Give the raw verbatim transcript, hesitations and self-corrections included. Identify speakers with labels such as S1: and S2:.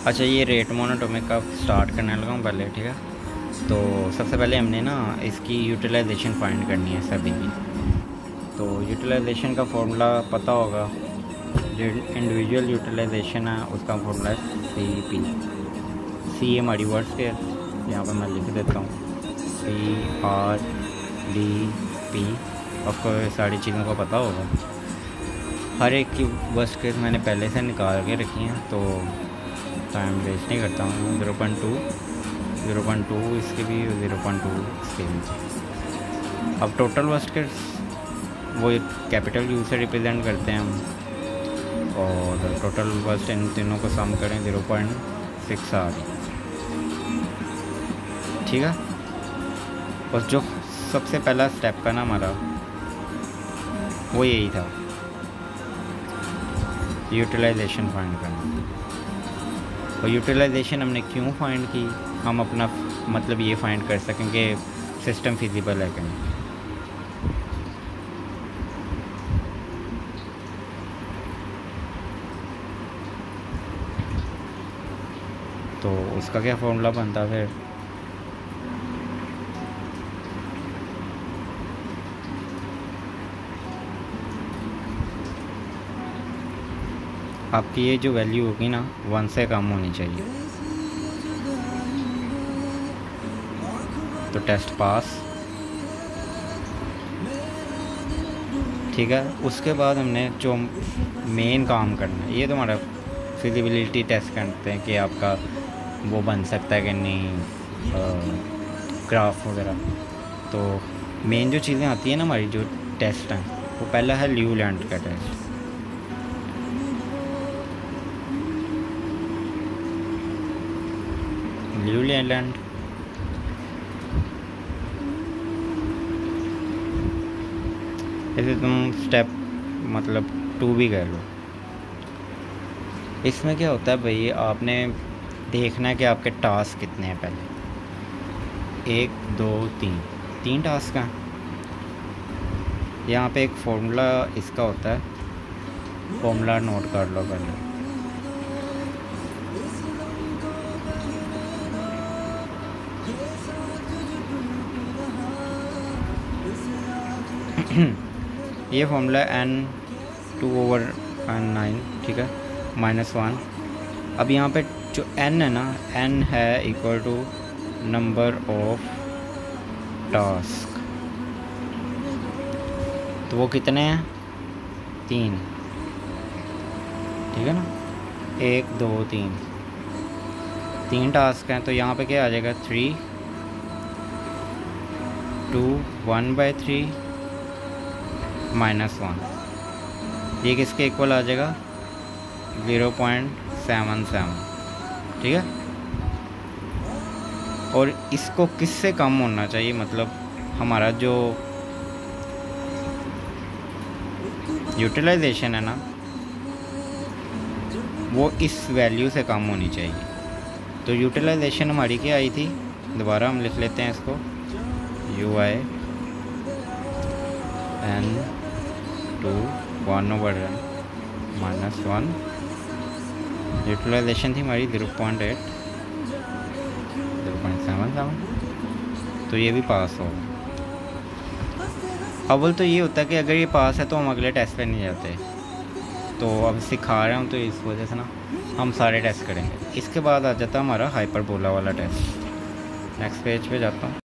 S1: अच्छा, ये rate monoatomic का स्टार्ट करने लगा हूँ पहले, ठीक है। तो सबसे पहले हमने ना इसकी यूटिलाइजेशन फाइंड करनी है सभी की। तो यूटिलाइजेशन का फॉर्मूला पता होगा, जो इंडिविजुअल यूटिलाइजेशन है उसका फॉर्मूला है सी पी। सी हमारी वर्ड स्केयर, यहाँ पर मैं लिख देता हूँ सी आर डी पी। आपको सारी चीज़ों का पता होगा, हर एक की वर्स्ट केस मैंने पहले से निकाल के रखी हैं, तो टाइम वेस्ट नहीं करता हूँ। Zero point two zero point two इसके भी, ज़ीरो पॉइंट टू इसके भी। अब टोटल वर्स्ट केस वो कैपिटल यू से रिप्रेजेंट करते हैं हम, और टोटल वर्स्ट इन तीनों को सम करें ज़ीरो पॉइंट सिक्स आ रही, ठीक है। बस जो सबसे पहला स्टेप का ना हमारा वो यही था, यूटिलाइजेशन फाइंड करना। और यूटिलाइजेशन हमने क्यों फाइंड की, हम अपना मतलब ये फाइंड कर सकें कि सिस्टम फिजिबल है कि नहीं। तो उसका क्या फॉर्मूला बनता फिर, आपकी ये जो वैल्यू होगी ना वन से कम होनी चाहिए, तो टेस्ट पास, ठीक है। उसके बाद हमने जो मेन काम करना है, ये तो हमारा फिजिबिलिटी टेस्ट करते हैं कि आपका वो बन सकता है कि नहीं, ग्राफ वगैरह। तो मेन जो चीज़ें आती हैं ना हमारी जो टेस्ट हैं, वो पहला है ल्यू लैंड का टेस्ट। ल्यू लैंड ऐसे तुम स्टेप मतलब टू भी कर लो। इसमें क्या होता है भाई, आपने देखना है कि आपके टास्क कितने हैं पहले, एक दो तीन तीन टास्क हैं। यहाँ पे एक फॉर्मूला इसका होता है, फॉर्मूला नोट कर लो पहले। ये formula N two over N nine, ठीक है, माइनस वन। अब यहाँ पे जो एन है ना, एन है equal to number of task, तो वो कितने हैं, तीन, ठीक है ना, एक दो तीन तीन टास्क हैं। तो यहाँ पे क्या आ जाएगा, three two one by three minus one, ये किसके इक्वल आ जाएगा, ज़ीरो पॉइंट सेवन सेवन, ठीक है। और इसको किससे कम होना चाहिए, मतलब हमारा जो यूटिलाइजेशन है ना वो इस वैल्यू से कम होनी चाहिए। तो यूटिलाइजेशन हमारी क्या आई थी, दोबारा हम लिख लेते हैं इसको, U I N two one over N minus one. Utilization थी हमारी zero point eight zero point seven seven. तो ये भी पास हो। अव्वल तो ये होता है कि अगर ये पास है तो हम अगले टेस्ट पे नहीं जाते, तो अब सिखा रहे हैं तो इस वजह से ना हम सारे टेस्ट करेंगे। इसके बाद आ जाता है हमारा हाइपरबोला वाला टेस्ट। नेक्स्ट पेज पे जाता हूँ।